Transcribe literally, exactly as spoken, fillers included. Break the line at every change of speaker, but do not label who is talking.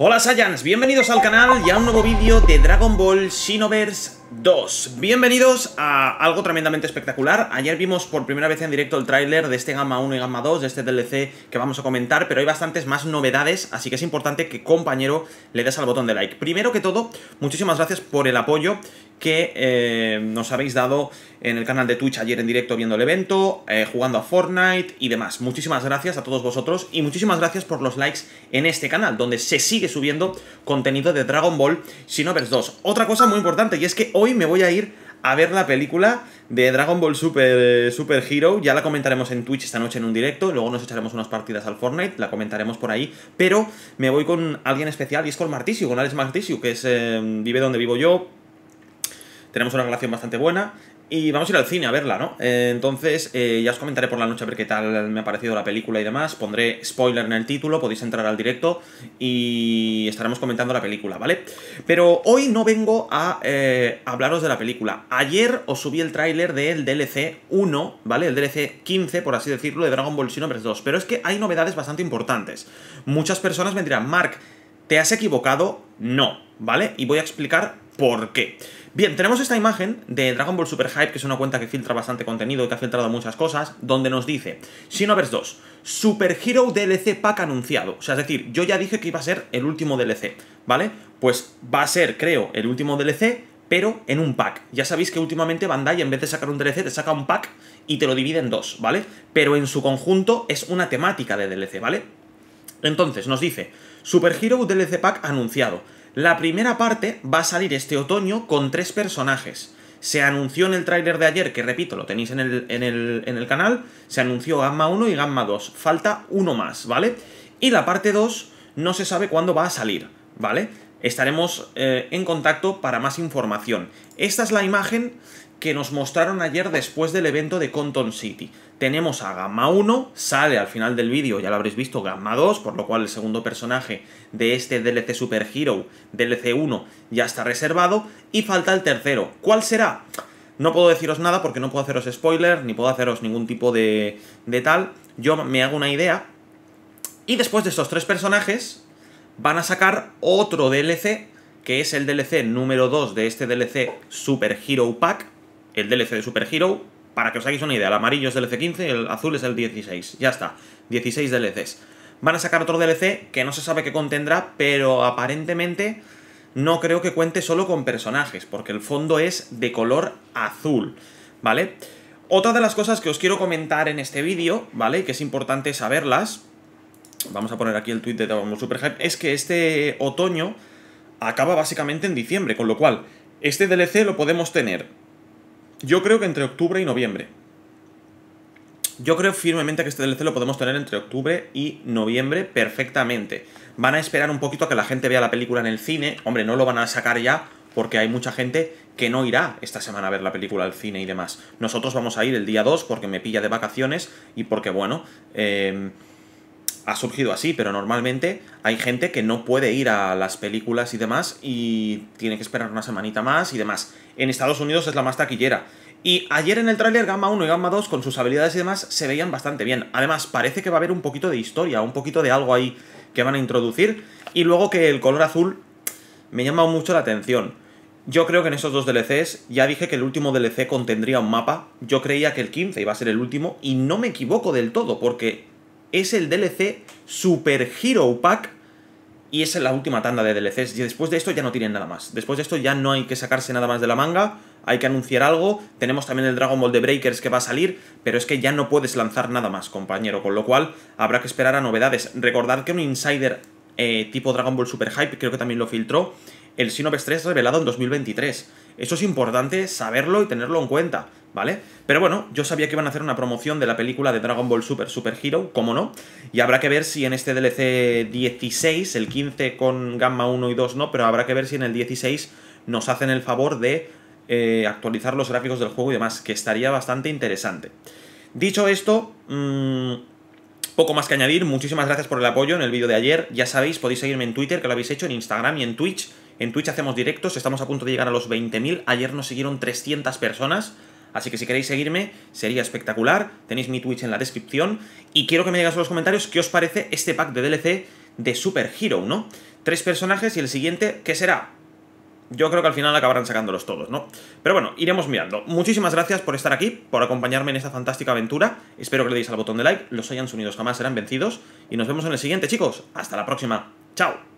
Hola Saiyans, bienvenidos al canal y a un nuevo vídeo de Dragon Ball Xenoverse dos. Bienvenidos a algo tremendamente espectacular. Ayer vimos por primera vez en directo el tráiler de este Gamma uno y Gamma dos, de este D L C que vamos a comentar, pero hay bastantes más novedades, así que es importante que, compañero, le des al botón de like. Primero que todo, muchísimas gracias por el apoyo que eh, nos habéis dado en el canal de Twitch ayer en directo viendo el evento, eh, jugando a Fortnite y demás. Muchísimas gracias a todos vosotros y muchísimas gracias por los likes en este canal, donde se sigue subiendo contenido de Dragon Ball Xenoverse dos. Otra cosa muy importante, y es que hoy me voy a ir a ver la película de Dragon Ball Super, Super Hero. Ya la comentaremos en Twitch esta noche en un directo, luego nos echaremos unas partidas al Fortnite, la comentaremos por ahí, pero me voy con alguien especial y es con Martisiu, con Alex Martisiu, que es, eh, vive donde vivo yo. Tenemos una relación bastante buena y vamos a ir al cine a verla, ¿no? Eh, entonces, eh, ya os comentaré por la noche a ver qué tal me ha parecido la película y demás. Pondré spoiler en el título, podéis entrar al directo y estaremos comentando la película, ¿vale? Pero hoy no vengo a eh, hablaros de la película. Ayer os subí el tráiler del D L C uno, ¿vale? El D L C quince, por así decirlo, de Dragon Ball Xenoverse dos. Pero es que hay novedades bastante importantes. Muchas personas me dirán, Mark, ¿te has equivocado? No, ¿vale? Y voy a explicar por qué. Bien, tenemos esta imagen de Dragon Ball Super Hype, que es una cuenta que filtra bastante contenido y que ha filtrado muchas cosas, donde nos dice Xenoverse dos, Super Hero D L C Pack anunciado. O sea, es decir, yo ya dije que iba a ser el último D L C, ¿vale? Pues va a ser, creo, el último D L C, pero en un pack. Ya sabéis que últimamente Bandai, en vez de sacar un D L C, te saca un pack y te lo divide en dos, ¿vale? Pero en su conjunto es una temática de D L C, ¿vale? Entonces, nos dice Super Hero D L C Pack anunciado. La primera parte va a salir este otoño con tres personajes. Se anunció en el tráiler de ayer, que repito, lo tenéis en el, en, el, en el canal, se anunció Gamma uno y Gamma dos. Falta uno más, ¿vale? Y la parte dos no se sabe cuándo va a salir, ¿vale? Estaremos eh, en contacto para más información. Esta es la imagen que nos mostraron ayer después del evento de Conton City. Tenemos a Gamma uno, sale al final del vídeo, ya lo habréis visto, Gamma dos, por lo cual el segundo personaje de este D L C Super Hero, D L C uno, ya está reservado, y falta el tercero. ¿Cuál será? No puedo deciros nada porque no puedo haceros spoiler, ni puedo haceros ningún tipo de, de tal. Yo me hago una idea, y después de estos tres personajes, van a sacar otro D L C, que es el D L C número dos de este D L C Super Hero Pack, el D L C de Super Hero. Para que os hagáis una idea, el amarillo es D L C quince y el azul es el dieciséis. Ya está, dieciséis D L Cs. Van a sacar otro D L C que no se sabe qué contendrá, pero aparentemente no creo que cuente solo con personajes, porque el fondo es de color azul, ¿vale? Otra de las cosas que os quiero comentar en este vídeo, ¿vale? Que es importante saberlas, vamos a poner aquí el tweet de Dragon Ball Super Hype, es que este otoño acaba básicamente en diciembre, con lo cual este D L C lo podemos tener, yo creo que entre octubre y noviembre. Yo creo firmemente que este D L C lo podemos tener entre octubre y noviembre perfectamente. Van a esperar un poquito a que la gente vea la película en el cine. Hombre, no lo van a sacar ya porque hay mucha gente que no irá esta semana a ver la película al cine y demás. Nosotros vamos a ir el día dos porque me pilla de vacaciones y porque, bueno, eh, ha surgido así, pero normalmente hay gente que no puede ir a las películas y demás y tiene que esperar una semanita más y demás. En Estados Unidos es la más taquillera. Y ayer en el tráiler Gamma uno y Gamma dos, con sus habilidades y demás, se veían bastante bien. Además, parece que va a haber un poquito de historia, un poquito de algo ahí que van a introducir. Y luego que el color azul me llama mucho la atención. Yo creo que en esos dos D L Cs, ya dije que el último D L C contendría un mapa. Yo creía que el quince iba a ser el último y no me equivoco del todo, porque es el D L C Super Hero Pack y es la última tanda de D L Cs. Y después de esto ya no tienen nada más. Después de esto ya no hay que sacarse nada más de la manga, hay que anunciar algo. Tenemos también el Dragon Ball de Breakers que va a salir, pero es que ya no puedes lanzar nada más, compañero. Con lo cual habrá que esperar a novedades. Recordad que un insider eh, tipo Dragon Ball Super Hype, creo que también lo filtró, el Xenoverse tres revelado en dos mil veintitrés. Eso es importante saberlo y tenerlo en cuenta, ¿vale? Pero bueno, yo sabía que iban a hacer una promoción de la película de Dragon Ball Super Super Hero, cómo no, y habrá que ver si en este D L C dieciséis, el quince con Gamma uno y dos no, pero habrá que ver si en el dieciséis nos hacen el favor de eh, actualizar los gráficos del juego y demás, que estaría bastante interesante. Dicho esto, mmm, poco más que añadir. Muchísimas gracias por el apoyo en el vídeo de ayer. Ya sabéis, podéis seguirme en Twitter, que lo habéis hecho, en Instagram y en Twitch. En Twitch hacemos directos, estamos a punto de llegar a los veinte mil. Ayer nos siguieron trescientas personas. Así que si queréis seguirme, sería espectacular. Tenéis mi Twitch en la descripción. Y quiero que me digáis en los comentarios qué os parece este pack de D L C de Super Hero, ¿no? Tres personajes y el siguiente, ¿qué será? Yo creo que al final acabarán sacándolos todos, ¿no? Pero bueno, iremos mirando. Muchísimas gracias por estar aquí, por acompañarme en esta fantástica aventura. Espero que le deis al botón de like, los hayan unidos jamás serán vencidos. Y nos vemos en el siguiente, chicos. Hasta la próxima. Chao.